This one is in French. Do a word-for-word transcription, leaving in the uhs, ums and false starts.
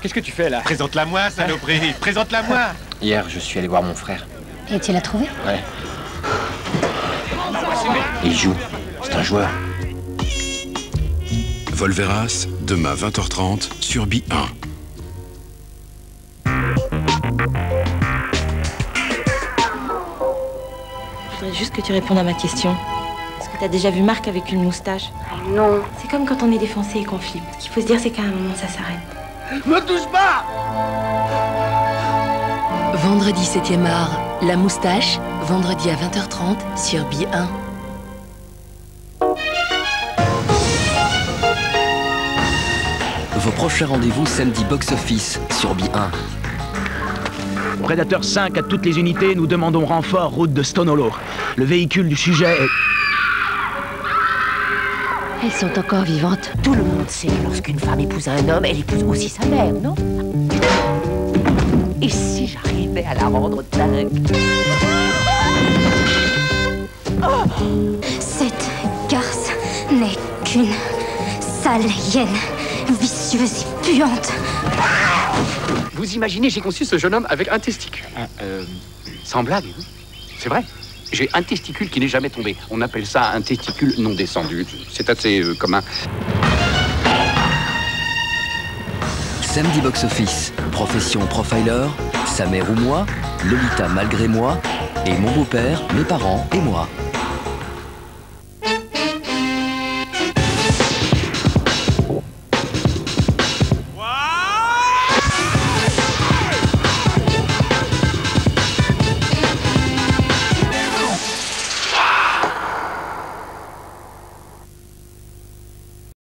Qu'est-ce que tu fais là? Présente-la-moi, saloperie. Présente-la-moi. Hier, je suis allé voir mon frère. Et tu l'as trouvé? Ouais. Il joue. C'est un joueur. Volveras, demain vingt heures trente sur B un. Je voudrais juste que tu répondes à ma question. Est-ce que t'as déjà vu Marc avec une moustache? Non. C'est comme quand on est défoncé et qu'on flippe. Ce qu'il faut se dire, c'est qu'à un moment, ça s'arrête. Me touche pas! Vendredi septième art, La Moustache, vendredi à vingt heures trente sur B un. Vos prochains rendez-vous samedi box-office sur B un. Predator cinq à toutes les unités, nous demandons renfort route de Stone Hollow. Le véhicule du sujet est... Elles sont encore vivantes. Tout le monde sait que lorsqu'une femme épouse un homme, elle épouse aussi sa mère, non? Et si j'arrivais à la rendre dingue? Cette garce n'est qu'une sale hyène, vicieuse et puante. Vous imaginez, j'ai conçu ce jeune homme avec un testicule. Euh, sans blague, hein. C'est vrai. J'ai un testicule qui n'est jamais tombé. On appelle ça un testicule non descendu. C'est assez euh, commun. Samedi box-office, Profession Profiler, Sa mère ou moi, Lolita malgré moi, et Mon beau-père, mes parents et moi.